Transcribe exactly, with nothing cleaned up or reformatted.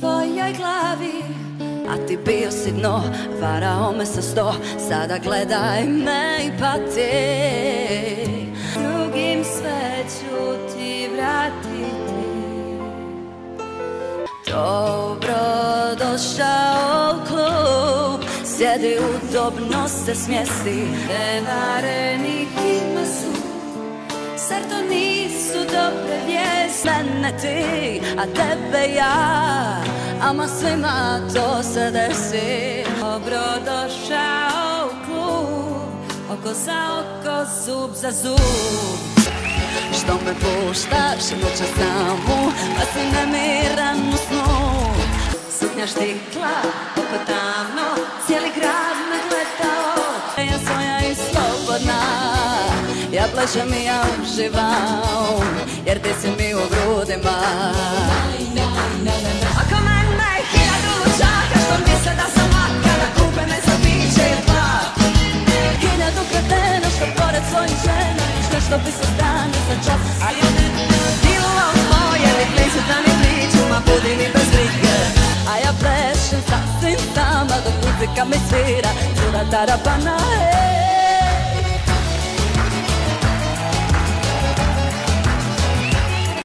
tvojoj glavi, a ti bio si dno, varao me sa sto. Sada gledaj me i pati, drugim sve ću ti vratiti. Dobro došao u klub, sjedi udobno se smjesti. Prevarenih ima su, zar to nisu dobre vijesti? Mene ti, a tebe ja, ama svima to se desi. Dobro došao u klub, oko za oko, zub za zub. Što me puštaš noća samu, pa si nemiran u snu. Suknja štikla, oko tamno, cijeli grad me gledao. Ja svoja i slobodna, ja plešem i ja uživam, jer ti si mi u grudima. Oko mene hiljadu lučaka što misle da sam laka, da kupe me za piće i dva. Hiljadu kretena što pored svojih žena još nešto bi se stane za čas. Bilo moje, ni blizu da ni priču, ma budi mi bez brige. A ja plešem sasvim sama dok muzika mi svira, cura tarapana.